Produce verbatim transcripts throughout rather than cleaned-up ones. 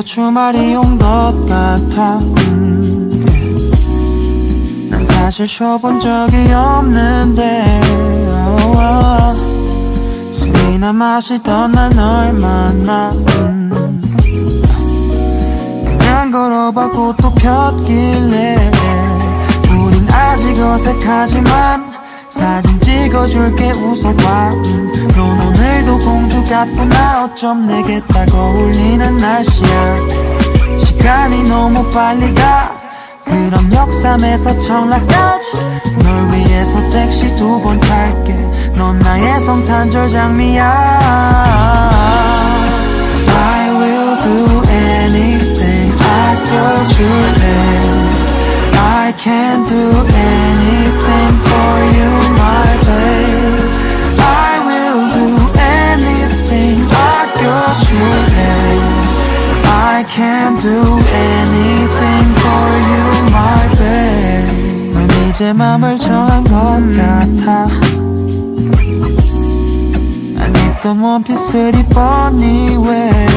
주말이 온 것 같아. 음, yeah. 난 사실 쉬어본 적이 없는데 oh, oh. 술이나 마시던 날 널 만나. 음, 그냥 걸어봐 꽃도 폈길래 우린 아직 어색하지만 사진 찍어줄게 웃어봐. 음, 넌 오늘도 공주 같구나. 어쩜 내게 딱 어울리는 날씨야. 시간이 너무 빨리 가. 그럼 역삼에서 청라까지 널 위해서 택시 두 번 탈게. 넌 나의 성탄절 장미야. I will do anything. 아껴줄래. I can do anything for you, my babe. I will do anything. 아껴줄래. I can do anything for you, my babe. 넌 이제 맘을 정한 것 같아. 안 입던 원피스를 입었니 왜?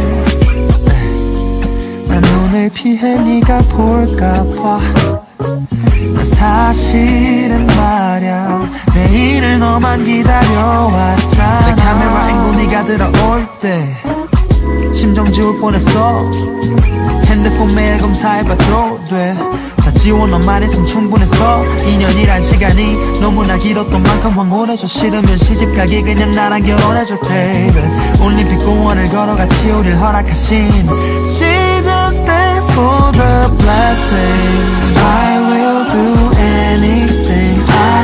난 오늘 피해 네가 볼까봐. 나 사실은 말야 매일을 너만 기다려왔잖아. 내 카메라 앵글 네가 들어올 때 심정 지울 뻔했어. 핸드폰 매일 검사해봐도 돼. 다 지워 너만 있으면 충분해서. 이 년이란 시간이 너무나 길었던 만큼 황홀해져. 싫으면 시집가기 그냥 나랑 결혼해줘 baby. 올림픽공원을 걸어같이 우릴 허락하신 Jesus thanks for the blessing. I will do anything.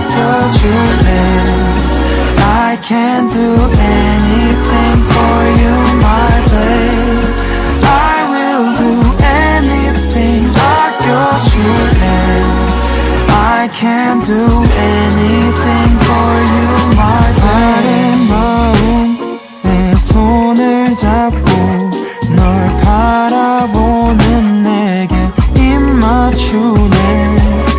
아껴줄래. I can do anything for you, my babe. I will do anything. 아껴줄래. I can do anything for you, my babe. 아름다움의 손을 잡고 널 바라보는 내게 입맞추네.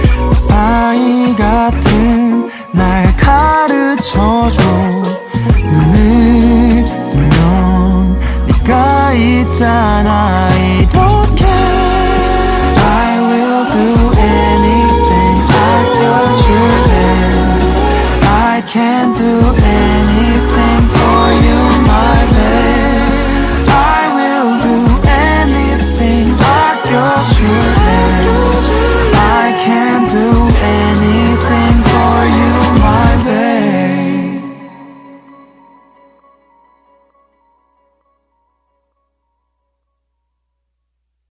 아이같은 날 가르쳐줘. 눈을 뜨면 네가 있잖아.